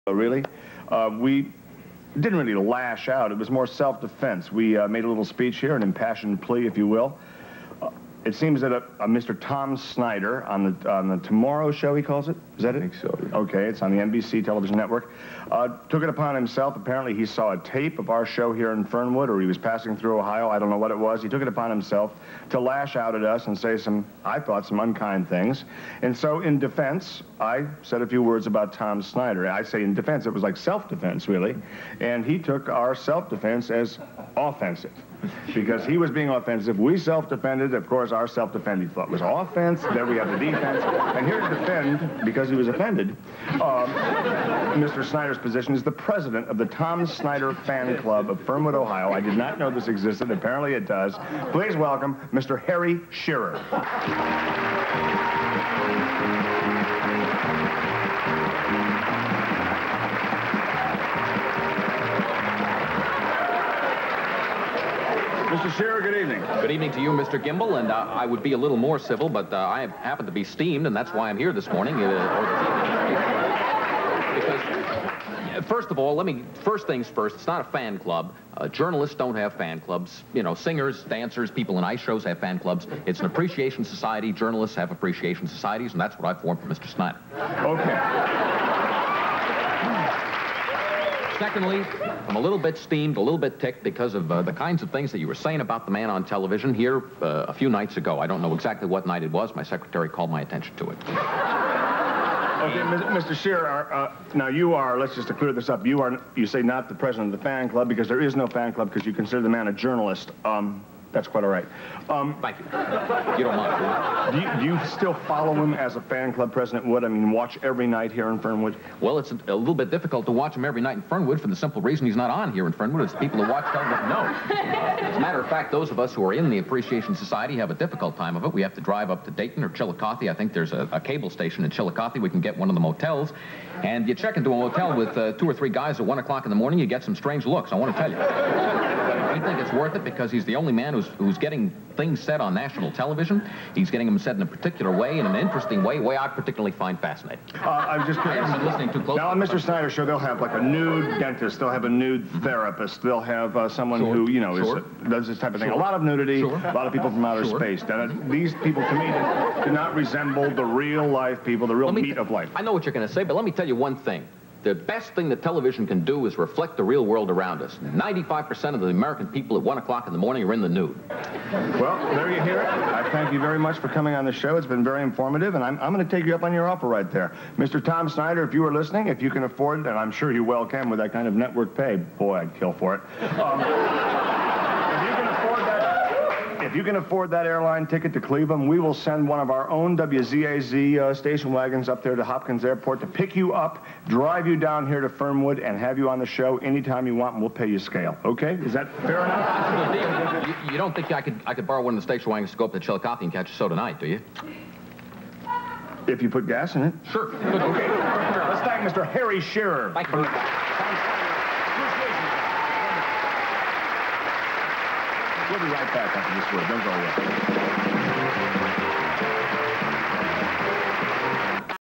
Really. We didn't really lash out. It was more self-defense. We made a little speech here, an impassioned plea, if you will. It seems that Mr. Tom Snyder on the Tomorrow Show, he calls it? Is that it? I think so. Yeah. Okay, it's on the NBC television network. Took it upon himself. Apparently, he saw a tape of our show here in Fernwood, or he was passing through Ohio. I don't know what it was. He took it upon himself to lash out at us and say I thought, some unkind things. And so, in defense, I said a few words about Tom Snyder. I say in defense, it was like self-defense, really. And he took our self-defense as offensive. Because he was being offensive. We self-defended. Of course, our self-defense he thought was offense. Then we have the defense. And here to defend, because he was offended, Mr. Snyder's position is the president of the Tom Snyder Fan Club of Fernwood, Ohio. I did not know this existed. Apparently it does. Please welcome Mr. Harry Shearer. Mr. Shearer, good evening. Good evening to you, Mr. Gimbel, and I would be a little more civil, but I happen to be steamed, and that's why I'm here this morning. Because, first of all, first things first, it's not a fan club. Journalists don't have fan clubs. You know, singers, dancers, people in ice shows have fan clubs. It's an appreciation society. Journalists have appreciation societies, and that's what I formed for Mr. Snyder. Okay. Secondly, I'm a little bit steamed, a little bit ticked because of the kinds of things that you were saying about the man on television here a few nights ago. I don't know exactly what night it was. My secretary called my attention to it. Okay, Mr. Shearer, now you are, let's just to clear this up, you say not the president of the fan club because there is no fan club because you consider the man a journalist. That's quite all right. Thank you. You don't mind, do you still follow him as a fan club president would? I mean, watch every night here in Fernwood? Well, it's a little bit difficult to watch him every night in Fernwood for the simple reason he's not on here in Fernwood. It's the people who watch television know. As a matter of fact, those of us who are in the Appreciation Society have a difficult time of it. We have to drive up to Dayton or Chillicothe. I think there's a cable station in Chillicothe. We can get one of the motels. And you check into a motel with 2 or 3 guys at 1 o'clock in the morning, you get some strange looks, I want to tell you. We think it's worth it because he's the only man who's getting things said on national television. He's getting them said in a particular way, in an interesting way I particularly find fascinating. I was just curious. I haven't been listening too close. Now, on Mr. Snyder's show, they'll have like a nude dentist, they'll have a nude therapist, they'll have someone who, you know, does this type of thing. A lot of nudity, a lot of people from outer space. Now, these people, to me, do not resemble the real life people, the real meat of life. I know what you're going to say, but let me tell you one thing. The best thing that television can do is reflect the real world around us. 95% of the American people at 1 o'clock in the morning are in the nude. Well, there you hear it. I thank you very much for coming on the show. It's been very informative, and I'm going to take you up on your offer right there. Mr. Tom Snyder, if you were listening, if you can afford it, and I'm sure you well can with that kind of network pay, boy, I'd kill for it. If you can afford that airline ticket to Cleveland, we will send one of our own WZAZ station wagons up there to Hopkins Airport to pick you up, drive you down here to Fernwood, and have you on the show anytime you want, and we'll pay you scale. Okay? Is that fair enough? You don't think I could borrow one of the station wagons to go up to Chillicothe and catch a show tonight, do you? If you put gas in it. Sure. Okay. Let's thank Mr. Harry Shearer. Thank you. We'll be right back after this word. Don't go away.